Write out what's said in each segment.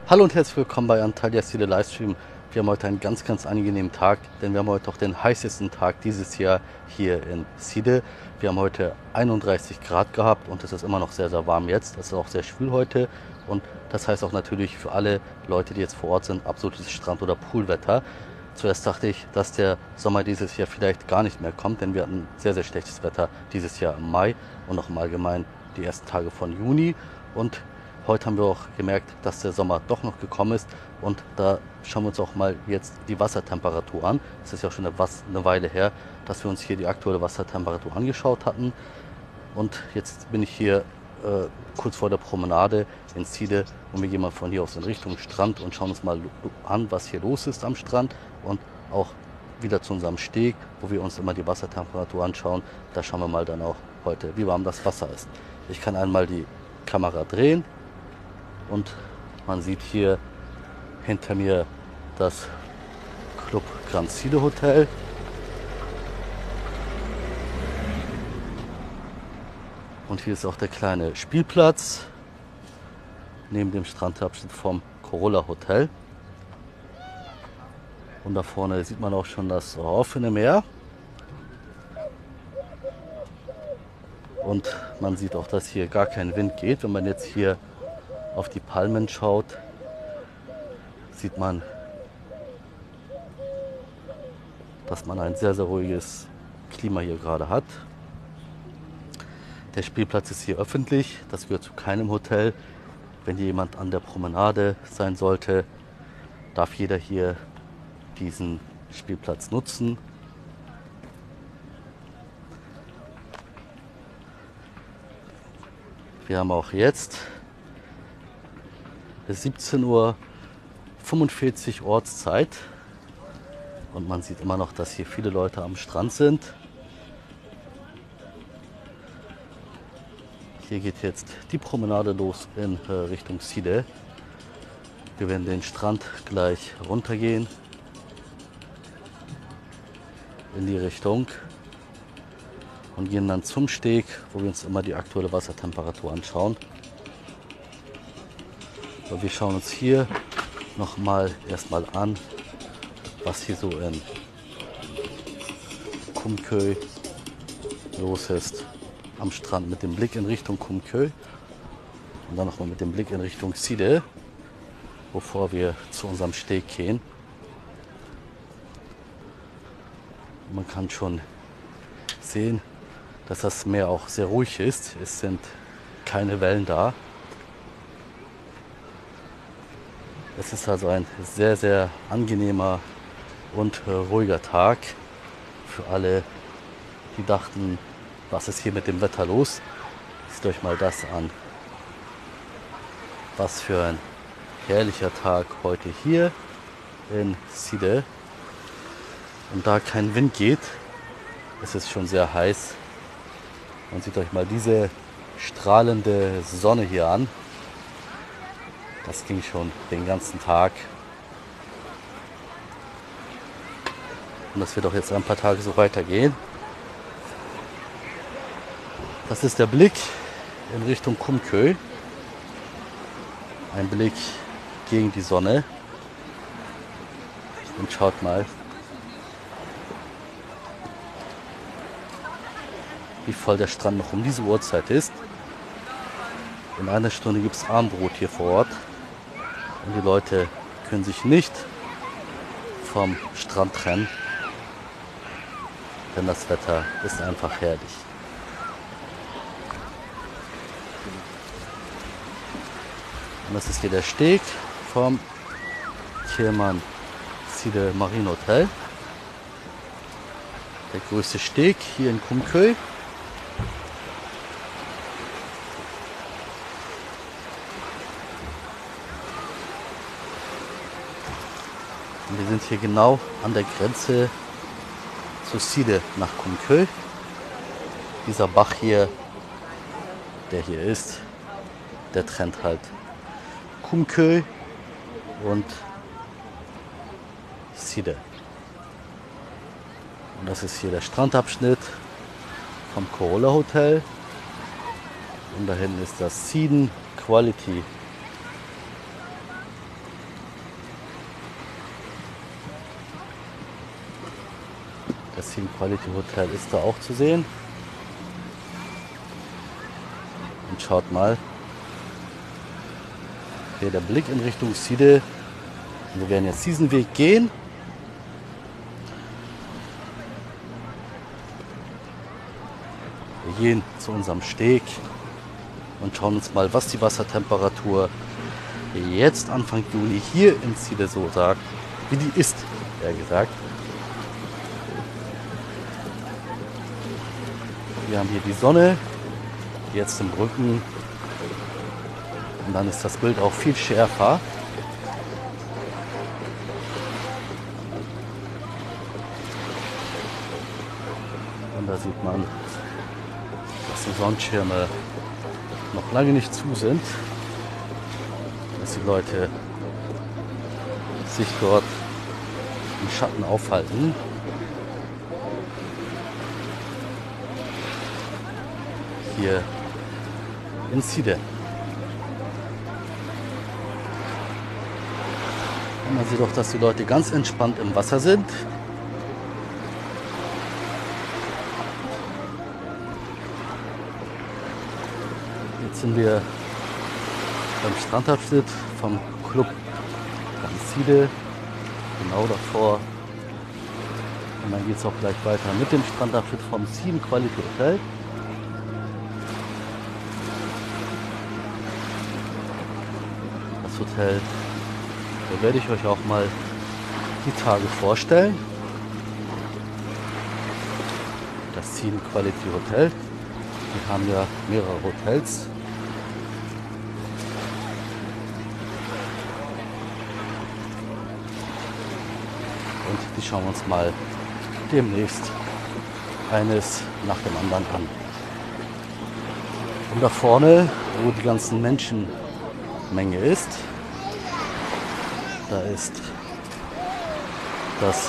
Hallo und herzlich willkommen bei Antalya Side Livestream. Wir haben heute einen ganz angenehmen Tag, denn wir haben heute auch den heißesten Tag dieses Jahr hier in Side. Wir haben heute 31 Grad gehabt und es ist immer noch sehr warm jetzt. Es ist auch sehr schwül heute und das heißt auch natürlich für alle Leute, die jetzt vor Ort sind, absolutes Strand- oder Poolwetter. Zuerst dachte ich, dass der Sommer dieses Jahr vielleicht gar nicht mehr kommt, denn wir hatten sehr schlechtes Wetter dieses Jahr im Mai und auch im Allgemeinen die ersten Tage von Juni. Und heute haben wir auch gemerkt, dass der Sommer doch noch gekommen ist und da schauen wir uns auch mal jetzt die Wassertemperatur an. Es ist ja auch schon eine Weile her, dass wir uns hier die aktuelle Wassertemperatur angeschaut hatten. Und jetzt bin ich hier kurz vor der Promenade in Side und wir gehen mal von hier aus in Richtung Strand und schauen uns mal an, was hier los ist am Strand und auch wieder zu unserem Steg, wo wir uns immer die Wassertemperatur anschauen. Da schauen wir mal dann auch heute, wie warm das Wasser ist. Ich kann einmal die Kamera drehen und man sieht hier hinter mir das Club Grand Side Hotel. Und hier ist auch der kleine Spielplatz neben dem Strandabschnitt vom Corolla Hotel. Und da vorne sieht man auch schon das offene Meer. Und man sieht auch, dass hier gar kein Wind geht. Wenn man jetzt hier auf die Palmen schaut, sieht man, dass man ein sehr ruhiges Klima hier gerade hat. Der Spielplatz ist hier öffentlich, das gehört zu keinem Hotel. Wenn jemand an der Promenade sein sollte, darf jeder hier diesen Spielplatz nutzen. Wir haben auch jetzt 17:45 Uhr Ortszeit und man sieht immer noch, dass hier viele Leute am Strand sind. Hier geht jetzt die Promenade los in Richtung Side. Wir werden den Strand gleich runtergehen in die Richtung und gehen dann zum Steg, wo wir uns immer die aktuelle Wassertemperatur anschauen. So, wir schauen uns hier nochmal erstmal an, was hier so in Kumköy los ist am Strand mit dem Blick in Richtung Kumköy und dann nochmal mit dem Blick in Richtung Side, bevor wir zu unserem Steg gehen. Man kann schon sehen, dass das Meer auch sehr ruhig ist. Es sind keine Wellen da. Es ist also ein sehr angenehmer und ruhiger Tag für alle, die dachten, was ist hier mit dem Wetter los? Seht euch mal das an. Was für ein herrlicher Tag heute hier in Side. Und da kein Wind geht, ist es schon sehr heiß. Und seht euch mal diese strahlende Sonne hier an. Das ging schon den ganzen Tag. Und das wird auch jetzt ein paar Tage so weitergehen. Das ist der Blick in Richtung Kumköy. Ein Blick gegen die Sonne. Und schaut mal, wie voll der Strand noch um diese Uhrzeit ist. In einer Stunde gibt es Abendbrot hier vor Ort. Und die Leute können sich nicht vom Strand trennen, denn das Wetter ist einfach herrlich. Und das ist hier der Steg vom Kirman Side Marine Hotel. Der größte Steg hier in Kumköy. Und wir sind hier genau an der Grenze zu Side nach Kumköy. Dieser Bach hier, der hier ist, der trennt halt Kumköy und Side. Und das ist hier der Strandabschnitt vom Corolla Hotel. Und da hinten ist das Siden Quality Das Scene Quality Hotel ist da auch zu sehen. Und schaut mal, hier der Blick in Richtung Side. Wir werden jetzt diesen Weg gehen. Wir gehen zu unserem Steg und schauen uns mal, was die Wassertemperatur jetzt Anfang Juni hier in Side so sagt, wie die ist, eher gesagt. Wir haben hier die Sonne, jetzt im Rücken, und dann ist das Bild auch viel schärfer. Und da sieht man, dass die Sonnenschirme noch lange nicht zu sind, dass die Leute sich dort im Schatten aufhalten. Hier in Side. Und man sieht auch, dass die Leute ganz entspannt im Wasser sind. Jetzt sind wir beim Strandabschnitt vom Club Side, genau davor. Und dann geht es auch gleich weiter mit dem Strandabschnitt vom Scene Quality Hotel. Das Hotel, da werde ich euch auch mal die Tage vorstellen. Das Scene Quality Hotel. Wir haben ja mehrere Hotels. Und die schauen wir uns mal demnächst eines nach dem anderen an. Und da vorne, wo die ganzen Menschenmenge ist, da ist das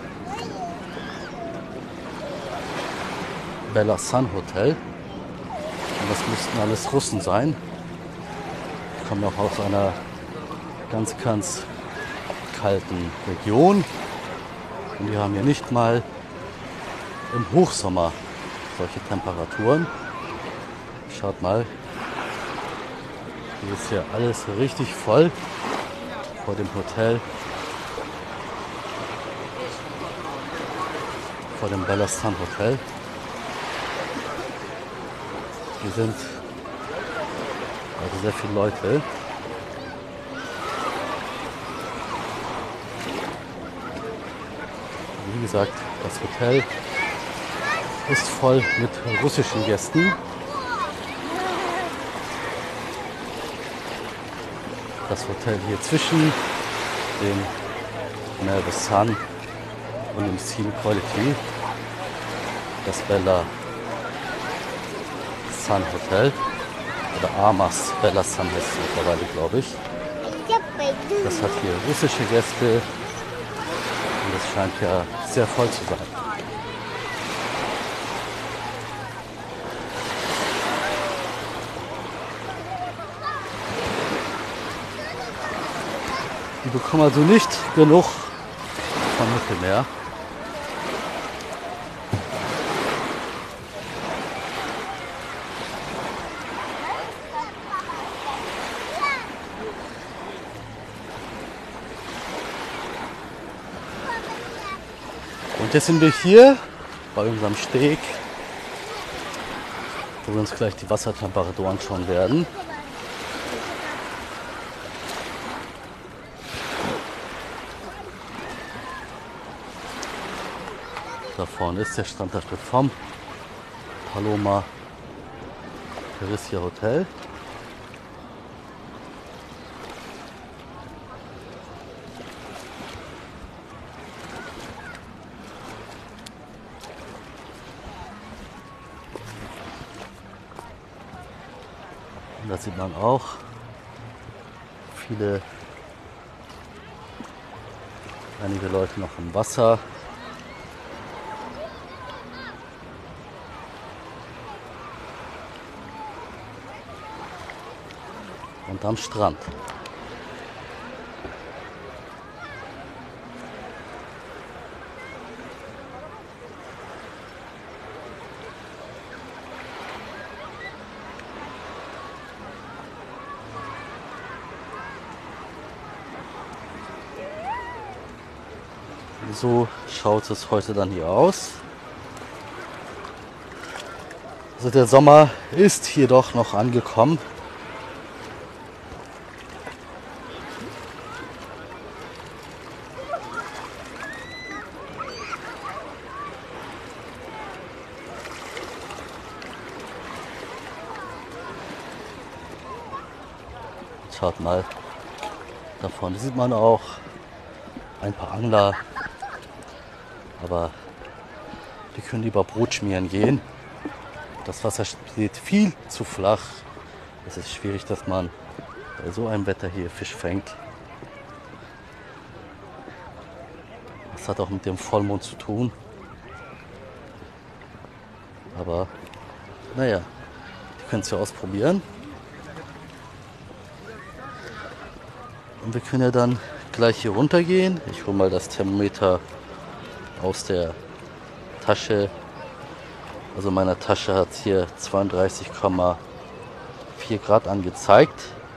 Bella Sun Hotel. Und das müssten alles Russen sein. Die kommen auch aus einer ganz kalten Region. Und die haben ja nicht mal im Hochsommer solche Temperaturen. Schaut mal, hier ist ja alles richtig voll vor dem Hotel, vor dem Bella Sun Hotel. Hier sind also sehr viele Leute. Wie gesagt, das Hotel ist voll mit russischen Gästen. Das Hotel hier zwischen dem Melba Sun und dem Scene Quality, das Bella Sun Hotel, oder Amas Bella Sun heißt es mittlerweile, glaube ich. Das hat hier russische Gäste und es scheint ja sehr voll zu sein. Die bekommen also nicht genug vom Mittelmeer. Und jetzt sind wir hier bei unserem Steg, wo wir uns gleich die Wassertemperatur anschauen werden. Da vorne ist der Strandabschnitt vom Paloma Teresia Hotel. Und da sieht man auch einige Leute noch im Wasser. Und am Strand. So schaut es heute dann hier aus. Also der Sommer ist hier doch noch angekommen. Schaut mal, da vorne sieht man auch ein paar Angler, aber die können lieber Brot schmieren gehen. Das Wasser steht viel zu flach. Es ist schwierig, dass man bei so einem Wetter hier Fisch fängt. Das hat auch mit dem Vollmond zu tun. Aber naja, die können es ja ausprobieren. Und wir können ja dann gleich hier runter gehen. Ich hole mal das Thermometer aus der Tasche. Also meine Tasche hat hier 32,4 Grad angezeigt.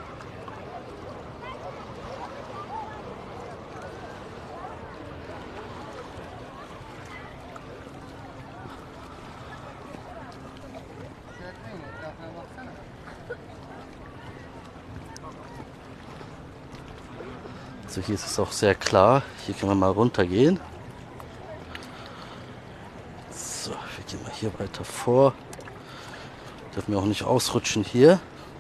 Also hier ist es auch sehr klar. Hier können wir mal runtergehen. So, wir gehen mal hier weiter vor. Dürfen wir auch nicht ausrutschen hier.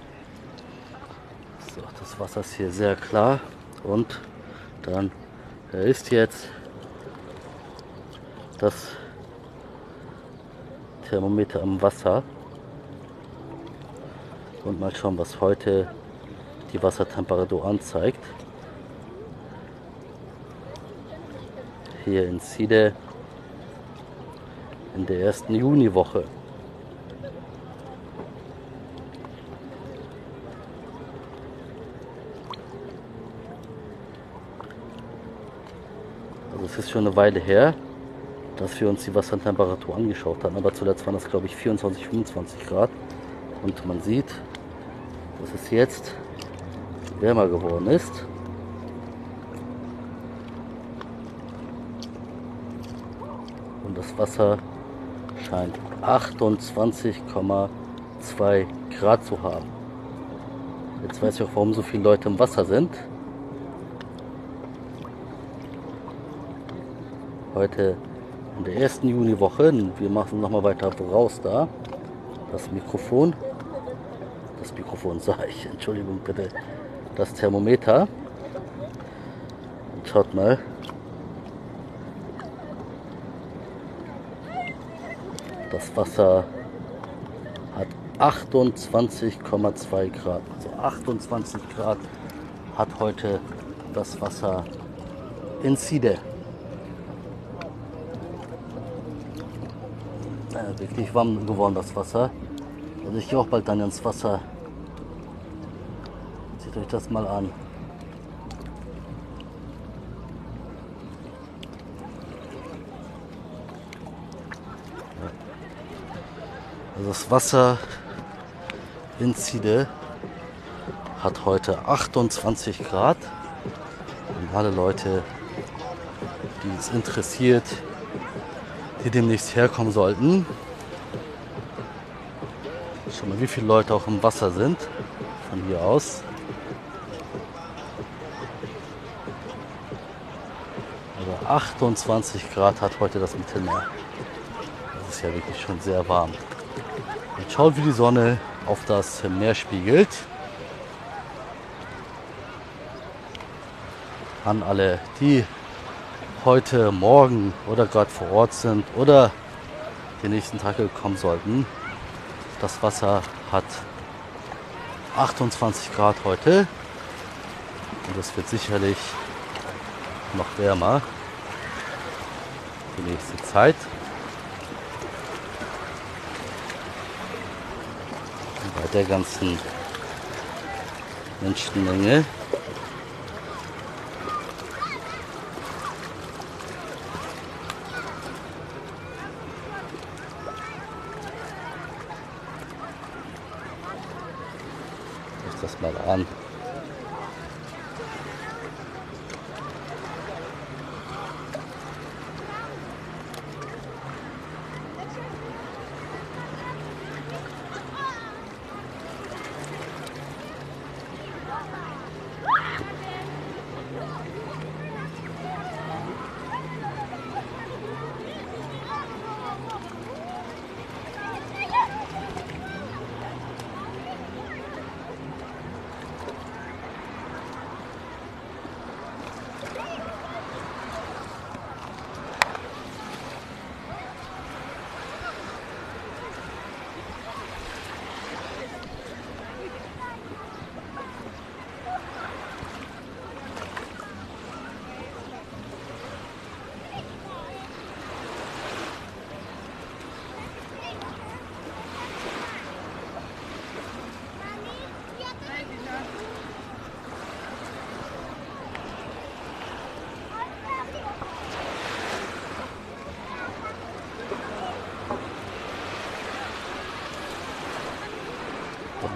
So, das Wasser ist hier sehr klar. Und dann ist jetzt das Thermometer am Wasser. Und mal schauen, was heute die Wassertemperatur anzeigt. Hier in Side in der ersten Juniwoche. Also es ist schon eine Weile her, dass wir uns die Wassertemperatur angeschaut haben, aber zuletzt waren das, glaube ich, 24, 25 Grad. Und man sieht, dass es jetzt wärmer geworden ist. Und das Wasser scheint 28,2 Grad zu haben. Jetzt weiß ich auch, warum so viele Leute im Wasser sind. Heute in der ersten Juniwoche. Wir machen nochmal weiter raus da. Das Mikrofon sah ich, Entschuldigung bitte, das Thermometer. Und schaut mal. Das Wasser hat 28,2 Grad. Also 28 Grad hat heute das Wasser in Side. Ja, wirklich warm geworden das Wasser. Also ich gehe auch bald dann ins Wasser. Seht euch das mal an. Also das Wasser in Side hat heute 28 Grad. Und alle Leute, die es interessiert, die demnächst herkommen sollten. Schau mal, wie viele Leute auch im Wasser sind von hier aus. Also 28 Grad hat heute das Mittelmeer. Das ist ja wirklich schon sehr warm. Und schaut, wie die Sonne auf das Meer spiegelt. An alle, die heute, morgen oder gerade vor Ort sind oder die nächsten Tage kommen sollten. Das Wasser hat 28 Grad heute und es wird sicherlich noch wärmer die nächste Zeit. Und bei der ganzen Menschenmenge das mal an.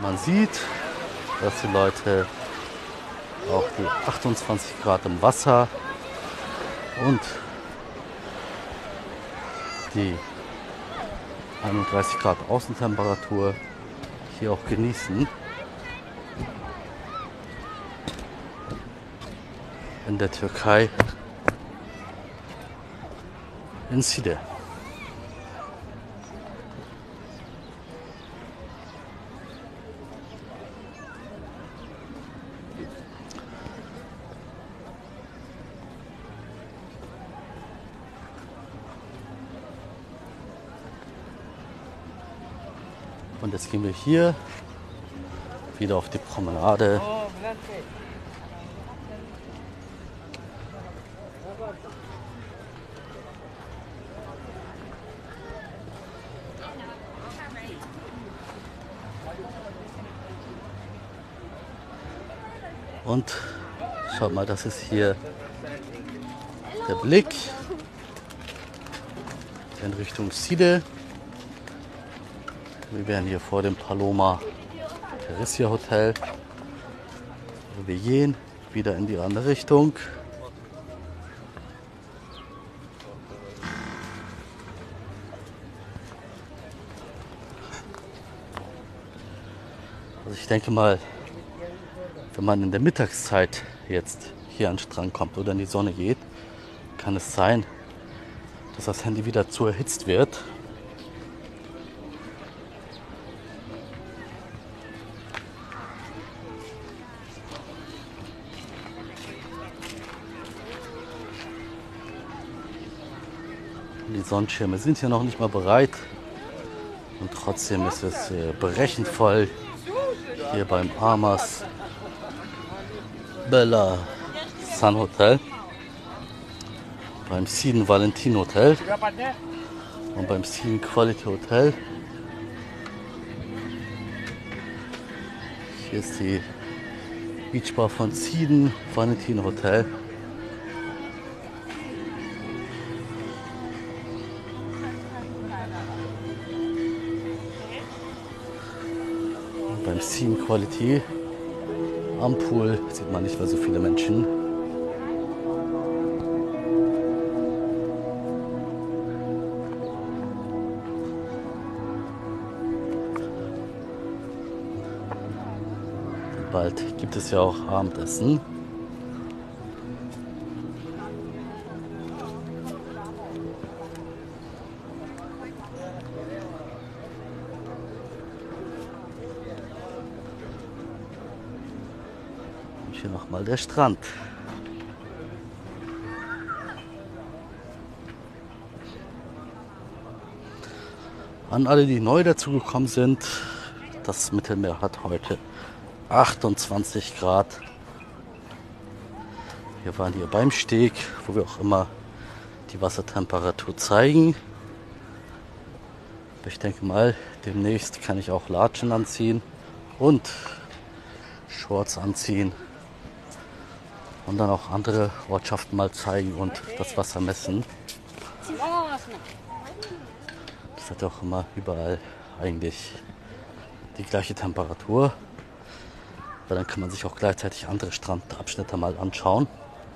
Man sieht, dass die Leute auch die 28 Grad im Wasser und die 31 Grad Außentemperatur hier auch genießen. In der Türkei, in Side. Und jetzt gehen wir hier wieder auf die Promenade. Und schaut mal, das ist hier der Blick in Richtung Side. Wir wären hier vor dem Paloma Teressia Hotel. Wir gehen wieder in die andere Richtung. Also ich denke mal, wenn man in der Mittagszeit jetzt hier an den Strand kommt oder in die Sonne geht, kann es sein, dass das Handy wieder zu erhitzt wird. Die Sonnenschirme sind hier noch nicht mal bereit und trotzdem ist es brechend voll hier beim Amas Bella Sun Hotel, beim Siden Valentin Hotel und beim Siden Quality Hotel. Hier ist die Beachbar von Siden Valentin Hotel. Beim Scene Quality am Pool sieht man nicht mehr so viele Menschen. Bald gibt es ja auch Abendessen. Hier nochmal der Strand. An alle, die neu dazugekommen sind, das Mittelmeer hat heute 28 Grad. Wir waren hier beim Steg, wo wir auch immer die Wassertemperatur zeigen. Aber ich denke mal, demnächst kann ich auch Latschen anziehen und Shorts anziehen. Und dann auch andere Ortschaften mal zeigen und das Wasser messen. Das hat auch immer überall eigentlich die gleiche Temperatur. Weil dann kann man sich auch gleichzeitig andere Strandabschnitte mal anschauen.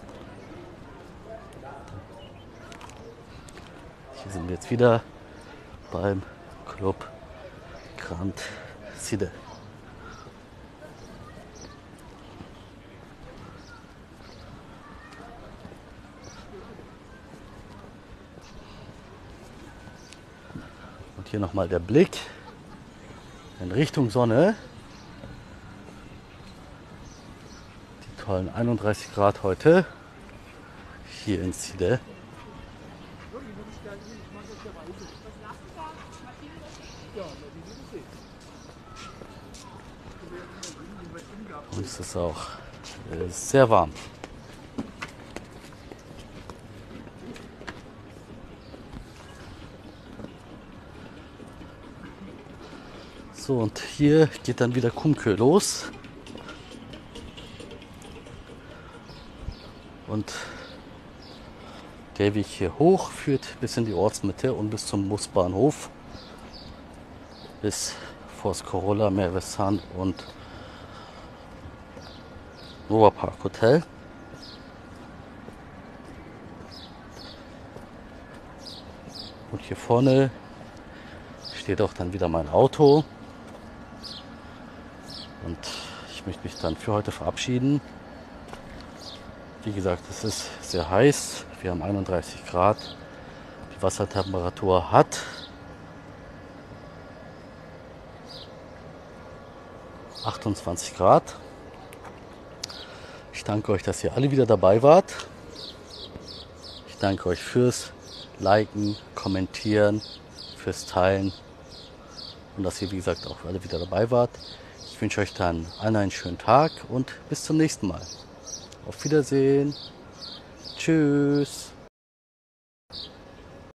Hier sind wir jetzt wieder beim Club Grand Side. Hier nochmal der Blick in Richtung Sonne. Die tollen 31 Grad heute hier in Side. Und es ist auch sehr warm. So, und hier geht dann wieder Kumköy los. Und der Weg hier hoch führt bis in die Ortsmitte und bis zum Busbahnhof. Bis Force Corolla, Merve Sun und Nova Park Hotel. Und hier vorne steht auch dann wieder mein Auto. Und ich möchte mich dann für heute verabschieden. Wie gesagt, es ist sehr heiß. Wir haben 31 Grad. Die Wassertemperatur hat 28 Grad. Ich danke euch, dass ihr alle wieder dabei wart. Ich danke euch fürs Liken, Kommentieren, fürs Teilen und dass ihr, wie gesagt, auch alle wieder dabei wart. Ich wünsche euch dann allen einen schönen Tag und bis zum nächsten Mal. Auf Wiedersehen. Tschüss.